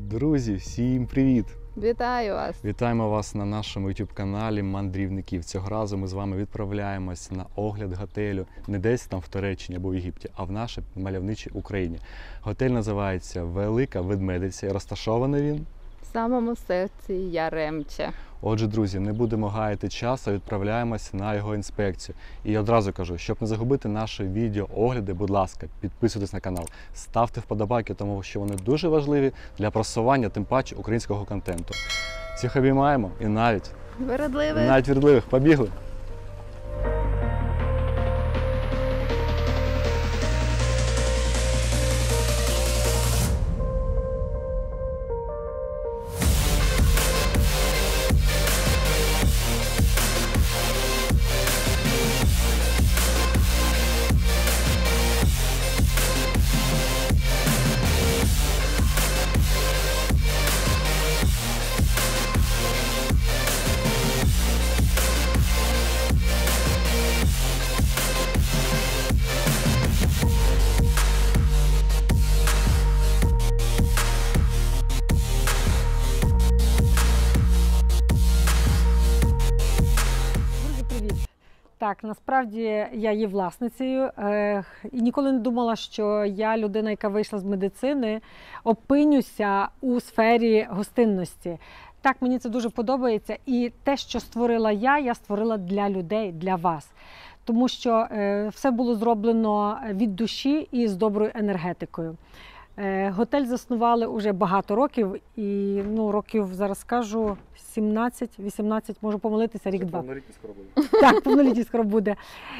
Друзі, всім привіт! Вітаю вас! Вітаємо вас на нашому YouTube-каналі Мандрівників. Цього разу ми з вами відправляємось на огляд готелю не десь там в Туреччині або в Єгипті, а в нашій мальовничій Україні. Готель називається Велика Ведмедиця і розташований він В самому серці Яремче. Отже, друзі, не будемо гаяти часу, відправляємося на його інспекцію. І одразу кажу, щоб не загубити наші відеоогляди, будь ласка, підписуйтесь на канал, ставте вподобайки, тому що вони дуже важливі для просування, тим паче, українського контенту. Всіх обіймаємо і навіть вірливих. Побігли! Так, насправді я є власницею і ніколи не думала, що я, людина, яка вийшла з медицини, опинюся у сфері гостинності. Так, мені це дуже подобається. І те, що створила я створила для людей, для вас. Тому що все було зроблено від душі і з доброю енергетикою. Готель заснували вже багато років, і років, зараз скажу, 17-18, можу помилитися, рік-два. Повнолітність скоро буде. Так, повнолітність скоро буде.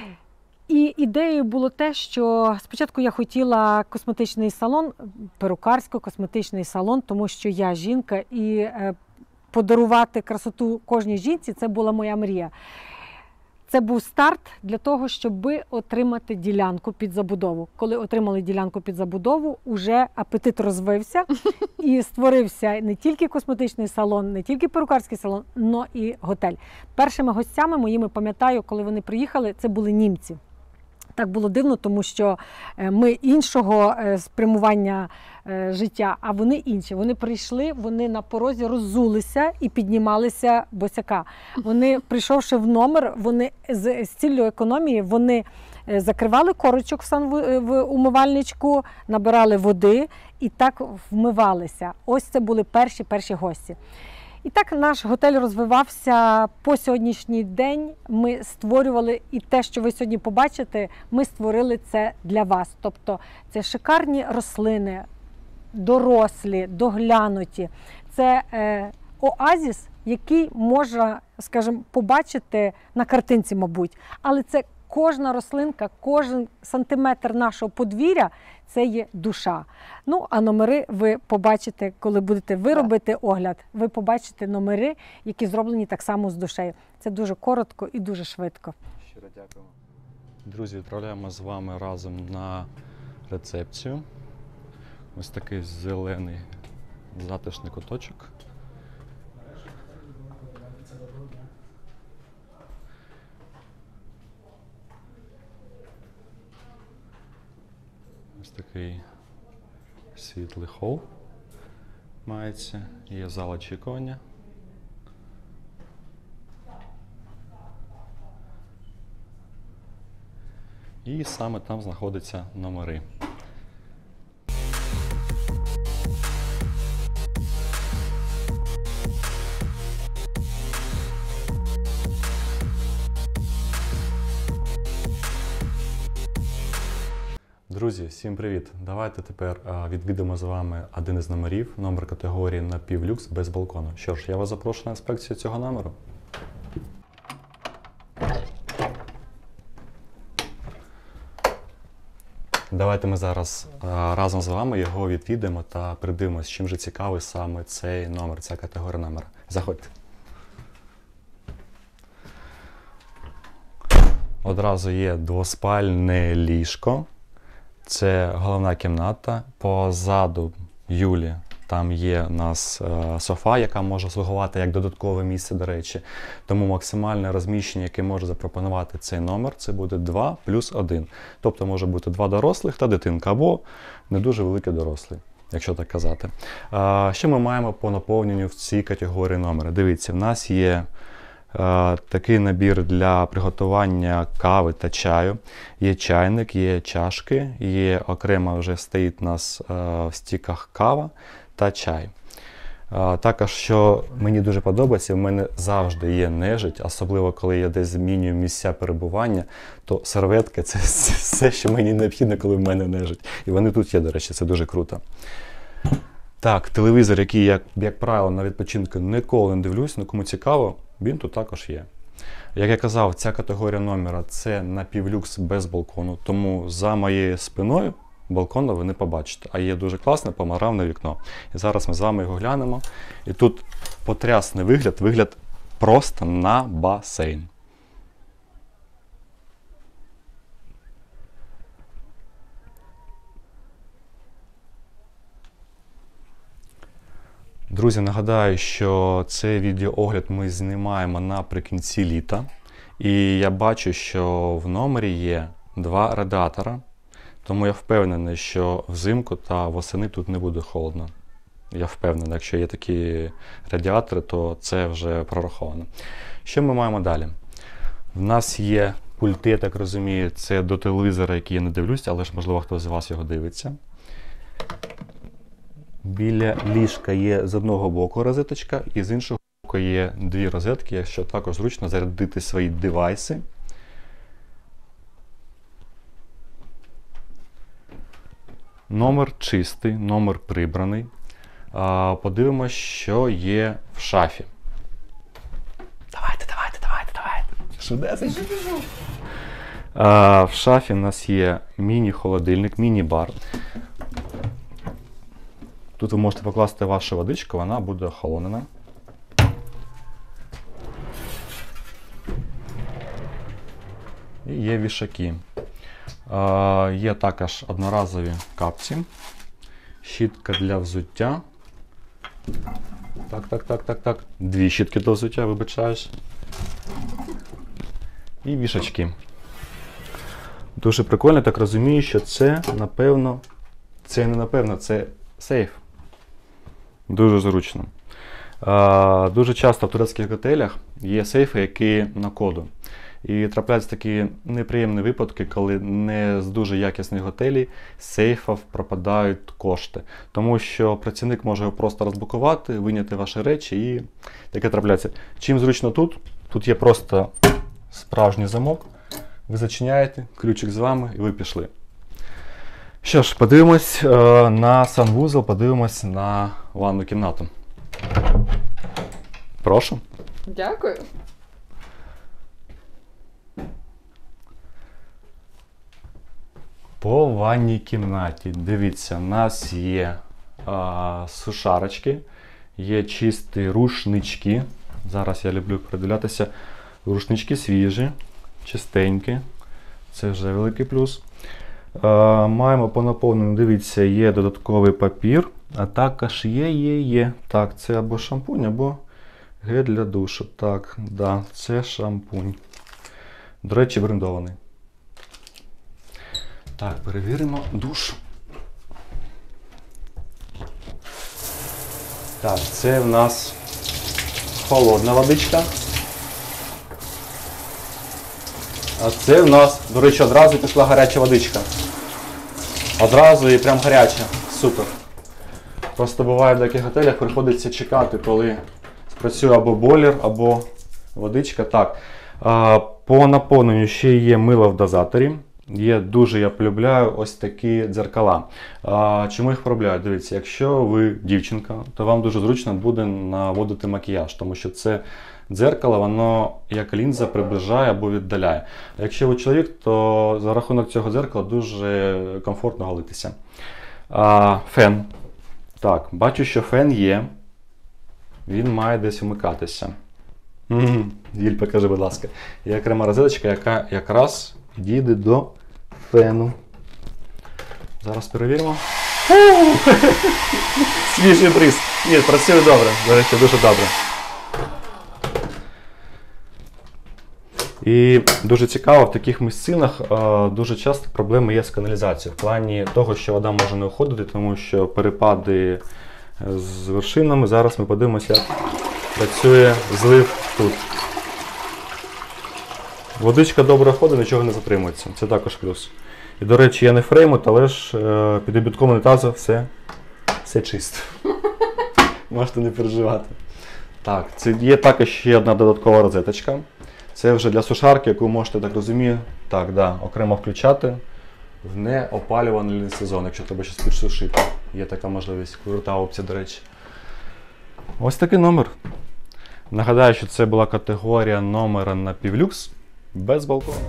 І ідеєю було те, що спочатку я хотіла косметичний салон, перукарсько-косметичний салон, тому що я жінка, і подарувати красоту кожній жінці – це була моя мрія. Це був старт для того, щоб отримати ділянку під забудову. Коли отримали ділянку під забудову, уже апетит розвився і створився не тільки косметичний салон, не тільки перукарський салон, але і готель. Першими гостями моїми, пам'ятаю, коли вони приїхали, це були німці. Так було дивно, тому що ми іншого спрямування життя, а вони інші. Вони прийшли, вони на порозі роззулися і піднімалися босяка. Вони, прийшовши в номер, вони з ціллю економії, вони закривали корочок в умивальничку, набирали води і так вмивалися. Ось це були перші гості. І так наш готель розвивався по сьогоднішній день. Ми створювали, і те, що ви сьогодні побачите, ми створили це для вас. Тобто це шикарні рослини, дорослі, доглянуті. Це оазіс, який можна, скажімо, побачити на картинці, мабуть. Але це кожна рослинка, кожен сантиметр нашого подвір'я – це є душа. Ну, а номери ви побачите, коли будете робити огляд, ви побачите номери, які зроблені так само з душею. Це дуже коротко і дуже швидко. Щиро дякую. Друзі, відправляємо з вами разом на рецепцію. Ось такий зелений затишний куточок. Ось такий світлий хол мається, є зал очікування. І саме там знаходяться номери. Друзі, всім привіт! Давайте тепер відвідимо з вами один із номерів, номер категорії напівлюкс без балкону. Що ж, я вас запрошую на інспекцію цього номеру. Давайте ми зараз разом з вами його відвідаємо та придивимося, чим же цікавий саме цей номер, ця категорія номера. Заходьте. Одразу є двоспальне ліжко. Це головна кімната. Позаду Юлі там є у нас софа, яка може слугувати як додаткове місце, до речі. Тому максимальне розміщення, яке може запропонувати цей номер, це буде 2 плюс 1. Тобто може бути 2 дорослих та дитинка, або не дуже великий дорослий. якщо так казати. Що ми маємо по наповненню в цій категорії номера? Дивіться, в нас є такий набір для приготування кави та чаю. Є чайник, є чашки, є окремо вже стоїть у нас в стіках кава та чай. Також, що мені дуже подобається, в мене завжди є нежить, особливо коли я десь змінюю місця перебування, то серветки – це все, що мені необхідно, коли в мене нежить. І вони тут є, до речі, це дуже круто. Так, телевізор, який, як правило, на відпочинку ніколи не дивлюсь, але кому цікаво, він тут також є. Як я казав, ця категорія номера – це напівлюкс без балкону, тому за моєю спиною балкону ви не побачите. А є дуже класне панорамне вікно. І зараз ми з вами його глянемо. І тут потрясний вигляд просто на басейн. Друзі, нагадаю, що цей відеоогляд ми знімаємо наприкінці літа. І я бачу, що в номері є 2 радіатора. Тому я впевнений, що взимку та восени тут не буде холодно. Я впевнений, якщо є такі радіатори, то це вже прораховано. Що ми маємо далі? В нас є пульти, я так розумію, це до телевізора, який я не дивлюсь, але ж, можливо, хтось з вас його дивиться. Біля ліжка є з одного боку розеточка, і з іншого боку є 2 розетки, якщо також зручно зарядити свої девайси. Номер чистий, номер прибраний. Подивимось, що є в шафі. Давайте. Швидесенько. В шафі у нас є міні-холодильник, міні-бар. Тут ви можете покласти вашу водичку, вона буде охолонена. І є вішаки. Є також одноразові капці, щітка для взуття. Так. 2 щітки для взуття, вибачаюсь. І вішачки. Дуже прикольно, так розумію, що це, напевно, це сейф. Дуже зручно. Дуже часто в турецьких готелях є сейфи, які на коду. І трапляються такі неприємні випадки, коли не з дуже якісних готелів з сейфів пропадають кошти. Тому що працівник може його просто розблокувати, вийняти ваші речі і таке трапляється. Чим зручно тут? Тут є просто справжній замок. Ви зачиняєте, ключик з вами і ви пішли. Що ж, подивимось на санвузол, подивимось на ванну кімнату. Прошу. Дякую. По ванній кімнаті, дивіться, у нас є сушарочки, є чисті рушнички. Зараз я люблю придивлятися. Рушнички свіжі, чистенькі. Це вже великий плюс. Маємо по наповненню, дивіться, є додатковий папір, а також є. Так, це або шампунь, або гель для душу. Так, да, це шампунь. До речі, брендований. Так, перевіримо душ. Так, це в нас холодна водичка. А це в нас, до речі, одразу пішла гаряча водичка. Одразу і прям гаряча. Супер. Просто буває в деяких готелях приходиться чекати, коли спрацює або бойлер, або водичка. Так. По наповненню ще є мило в дозаторі. Є дуже, я полюбляю ось такі дзеркала. Чому їх полюбляю? Дивіться, якщо ви дівчинка, то вам дуже зручно буде наводити макіяж, тому що це дзеркало, воно як лінза приближає або віддаляє. А якщо ви чоловік, то за рахунок цього дзеркала дуже комфортно голитися. Фен. Так, бачу, що фен є. Він має десь вмикатися. Юль, покажи, будь ласка. Є окрема розеточка, яка якраз підійде до фену. Зараз перевіримо. Свіжий бриз. Ні, працює добре. До речі, дуже добре. І дуже цікаво, в таких місцинах дуже часто проблеми є з каналізацією. В плані того, що вода може не уходити, тому що перепади з вершинами. Зараз ми подивимося, як працює злив тут. Водичка добре ходить, нічого не затримується. Це також плюс. І, до речі, я не фреймут, але ж під обідком унітазу все чисто. Можете не переживати. Так, це є також ще одна додаткова розеточка. Це вже для сушарки, яку можете, так розумію, окремо включати в неопалювальний сезон, якщо треба щось підсушити. Є така можливість, крута опція, до речі. Ось такий номер. Нагадаю, що це була категорія номера на півлюкс без балкону.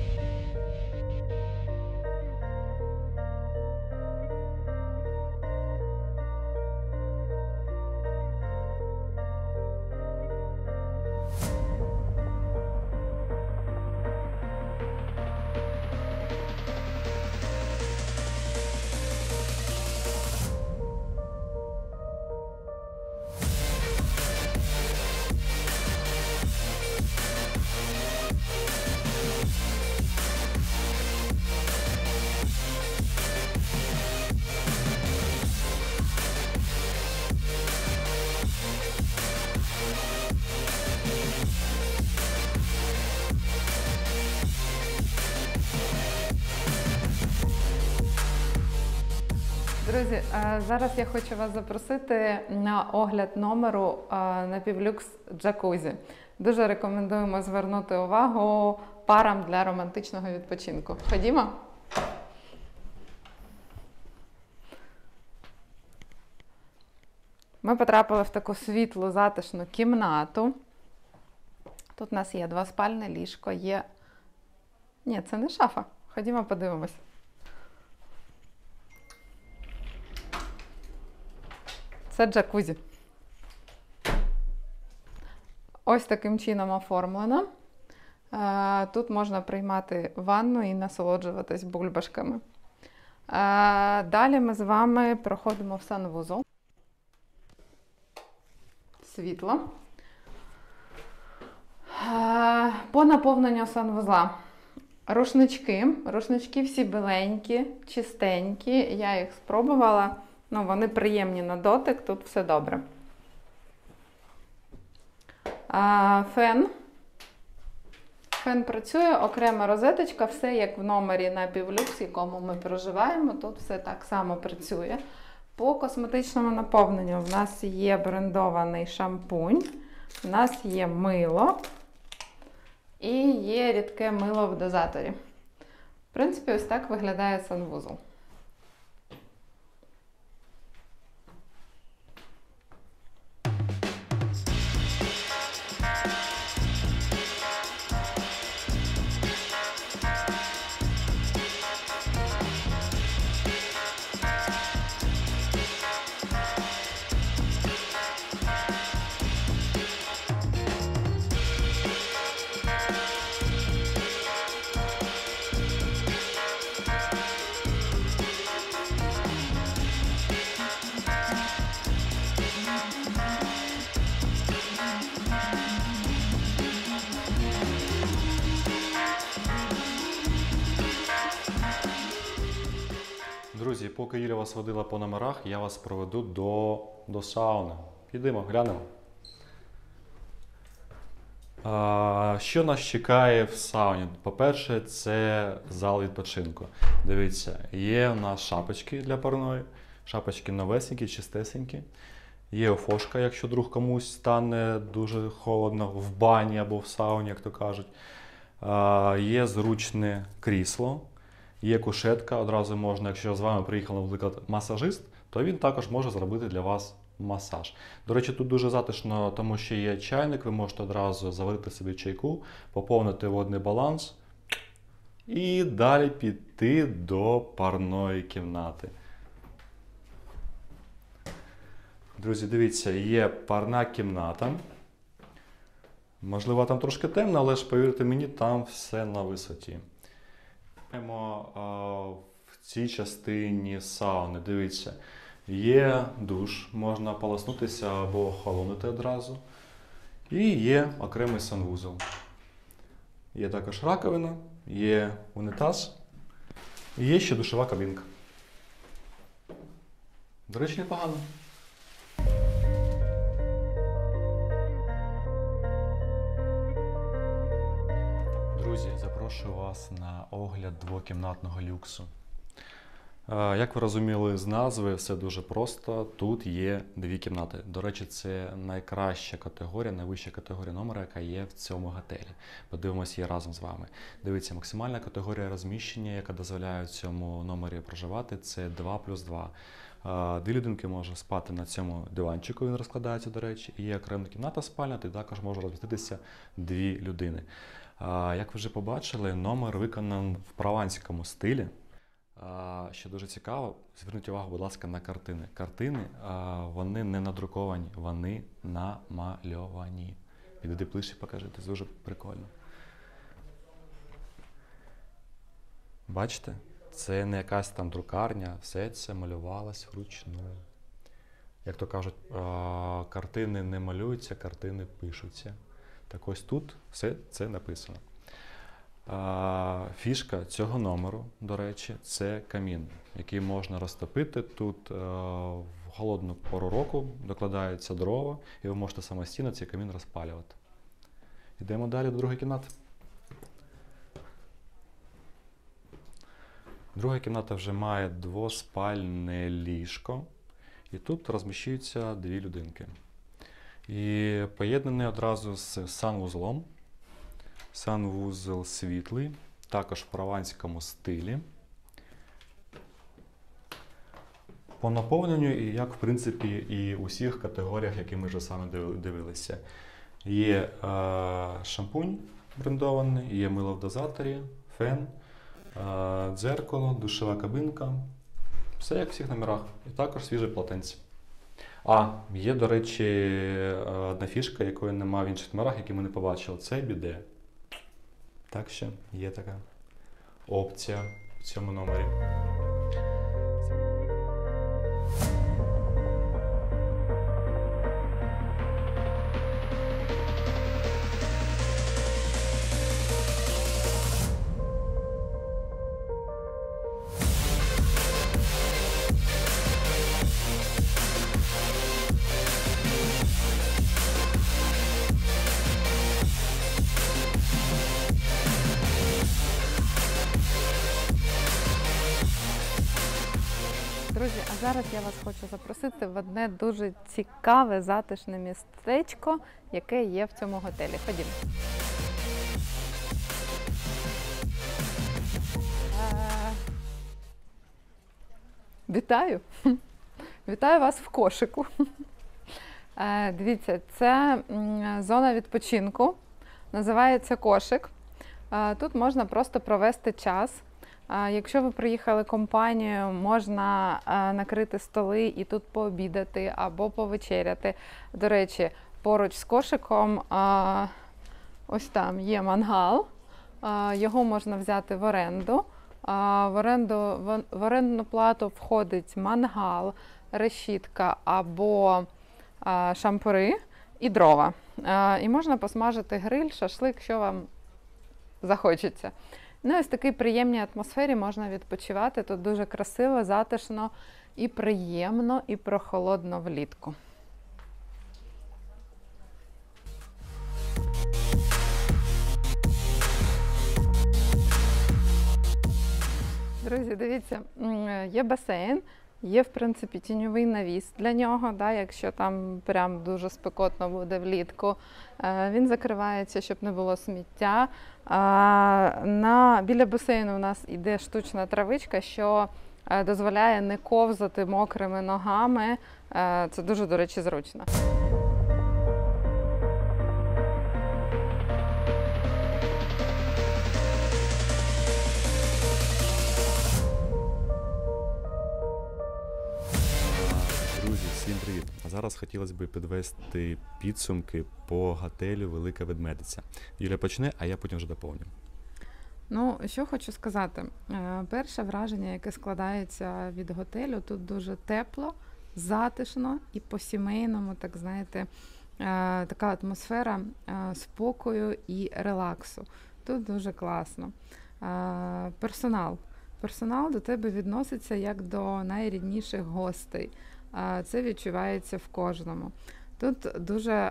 Друзі, зараз я хочу вас запросити на огляд номеру на півлюкс джакузі. Дуже рекомендуємо звернути увагу парам для романтичного відпочинку. Ходімо? Ми потрапили в таку світлу, затишну кімнату. Тут у нас є двоспальне ліжко, є... Ні, це не шафа. Ходімо подивимось. Це джакузі. Ось таким чином оформлено. Тут можна приймати ванну і насолоджуватись бульбашками. Далі ми з вами проходимо в санвузол. Світло. По наповненню санвузла. Рушнички. Рушнички всі біленькі, чистенькі. Я їх спробувала. Ну, вони приємні на дотик, тут все добре. Фен. Фен працює, окрема розеточка, все як в номері на півлюкс, в якому ми проживаємо, тут все так само працює. По косметичному наповненню в нас є брендований шампунь, в нас є мило і є рідке мило в дозаторі. В принципі, ось так виглядає санвузол. Друзі, поки Юля вас водила по номерах, я вас проведу до сауни. Підемо, глянемо. Що нас чекає в сауні? По-перше, це зал відпочинку. Дивіться, є у нас шапочки для парної. Шапочки новесенькі, чистесенькі. Є офошка, якщо вдруг комусь стане дуже холодно в бані або в сауні, як то кажуть. Є зручне крісло. Є кушетка, одразу можна, якщо з вами приїхав, наприклад, масажист, то він також може зробити для вас масаж. До речі, тут дуже затишно, тому що є чайник, ви можете одразу заварити собі чайку, поповнити водний баланс і далі піти до парної кімнати. Друзі, дивіться, є парна кімната. Можливо, там трошки темно, але ж, повірте мені, там все на висоті. В цій частині сауни, дивіться, є душ, можна полоснутися або охолонути одразу. І є окремий санвузол. Є також раковина, є унітаз і є ще душова кабінка. До речі, непогано. Друзі, запрошую вас на огляд двокімнатного люксу. Як ви розуміли з назви, все дуже просто. Тут є дві кімнати. До речі, це найкраща категорія, найвища категорія номера, яка є в цьому готелі. Подивимося її разом з вами. Дивіться, максимальна категорія розміщення, яка дозволяє в цьому номері проживати, це 2+2. Дві людинки можуть спати на цьому диванчику, він розкладається, до речі. І є окрема кімната спальня, де також може розміститися дві людини. Як ви вже побачили, номер виконаний в прованському стилі. Що дуже цікаво, зверніть увагу, будь ласка, на картини. Картини, вони не надруковані, вони намальовані. Підійди ближче, покажи, це дуже прикольно. Бачите? Це не якась там друкарня, все це малювалось вручну. Як то кажуть, картини не малюються, картини пишуться. Так ось тут все це написано. Фішка цього номеру, до речі, це камін, який можна розтопити. Тут в холодну пору року докладаються дрова, і ви можете самостійно цей камін розпалювати. Йдемо далі до другої кімнати. Друга кімната вже має двоспальне ліжко, і тут розміщуються дві людинки. І поєднаний одразу з санвузлом. Санвузол світлий, також в прованському стилі. По наповненню, і як в принципі і у всіх категоріях, які ми вже саме дивилися. Є шампунь брендований, є мило в дозаторі, фен, дзеркало, душова кабинка. Все як в всіх номерах. І також свіже полотенце. Є, до речі, одна фішка, якої немає в інших номерах, які ми не побачили. Це біде. Так що є така опція в цьому номері. Друзі, а зараз я вас хочу запросити в одне дуже цікаве, затишне містечко, яке є в цьому готелі. Ходімо. Вітаю! Вітаю вас в кошику. Дивіться, це зона відпочинку, називається кошик. Тут можна просто провести час. Якщо ви приїхали компанією, можна накрити столи і тут пообідати або повечеряти. До речі, поруч з кошиком ось там є мангал, його можна взяти в оренду. В орендну плату входить мангал, решітка або шампури і дрова. І можна посмажити гриль, шашлик, що вам захочеться. Ну, ось в такій приємній атмосфері можна відпочивати. Тут дуже красиво, затишно і приємно, і прохолодно влітку. Друзі, дивіться, є басейн, є, в принципі, тіньовий навіс для нього, да, якщо там прям дуже спекотно буде влітку. Він закривається, щоб не було сміття. Біля басейну у нас іде штучна травичка, що дозволяє не ковзати мокрими ногами. Це дуже, до речі, зручно. Друзі, всім привіт! А зараз хотілося б підвести підсумки по готелю Велика Ведмедиця. Юля почне, а я потім вже доповню. Ну, що хочу сказати. Перше враження, яке складається від готелю, тут дуже тепло, затишно і по-сімейному, так знаєте, така атмосфера спокою і релаксу. Тут дуже класно. Персонал. Персонал до тебе відноситься як до найрідніших гостей. Це відчувається в кожному. Тут дуже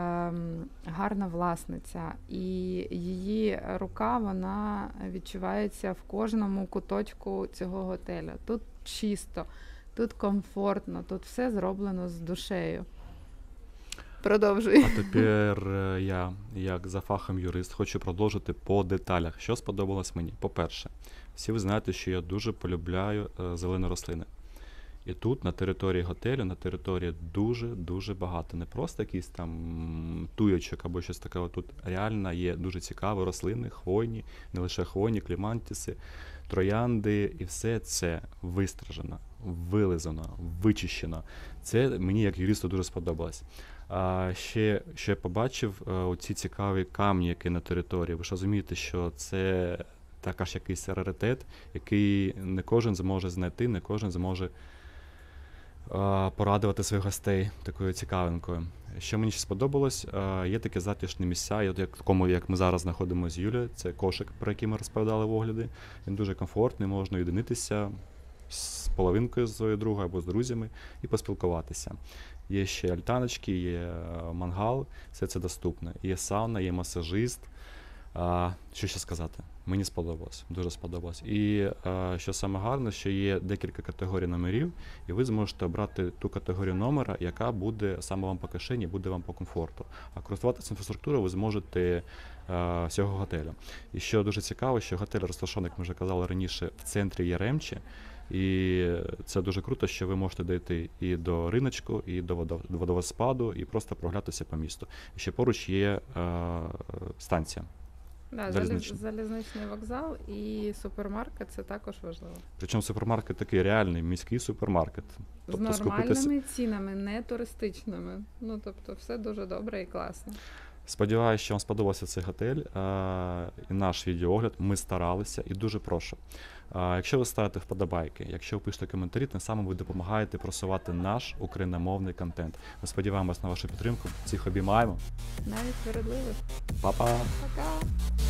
гарна власниця, і її рука, вона відчувається в кожному куточку цього готелю. Тут чисто, тут комфортно, тут все зроблено з душею. Продовжуй. А тепер я, як за фахом юрист, хочу продовжити по деталях. Що сподобалось мені? По-перше, всі ви знаєте, що я дуже полюбляю зелені рослини. І тут, на території готелю, на території дуже багато. Не просто якийсь там туєчок або щось таке. Тут реально є дуже цікаві рослини, хвойні, не лише хвойні, клімантіси, троянди. І все це вистражено, вилизано, вичищено. Це мені, як юристу, дуже сподобалось. А ще, що я побачив, оці цікаві камні, які на території. Ви ж розумієте, що це також якийсь раритет, який не кожен зможе знайти, не кожен зможе порадувати своїх гостей такою цікавинкою. Що мені ще сподобалось, є такі затишні місця, як ми зараз знаходимося з Юлією, це кошик, про який ми розповідали в огляді. Він дуже комфортний, можна єдинитися з половинкою з своєю другою або з друзями і поспілкуватися. Є ще альтаночки, є мангал, все це доступно. Є сауна, є масажист. Що ще сказати? Мені сподобалось, дуже сподобалось. І що саме гарне, що є декілька категорій номерів, і ви зможете обрати ту категорію номера, яка буде саме вам по кишені, буде вам по комфорту. А користуватися інфраструктурою ви зможете всього готелю. І що дуже цікаво, що готель розташований, як ми вже казали раніше, в центрі Яремчі. І це дуже круто, що ви можете дійти і до риночку, і до водоспаду, і просто прогулятися по місту. І ще поруч є станція. Да, залізничний вокзал і супермаркет – це також важливо. Причому супермаркет такий реальний, міський супермаркет. Тобто, з нормальними цінами, не туристичними. Ну, тобто, все дуже добре і класно. Сподіваюся, що вам сподобався цей готель і наш відеоогляд. Ми старалися і дуже прошу. Якщо ви ставите вподобайки, якщо ви пишете коментарі, тим самим ви допомагаєте просувати наш україномовний контент. Ми сподіваємось на вашу підтримку. Всіх обіймаємо. Навіть справедливих. Па-па! Пока!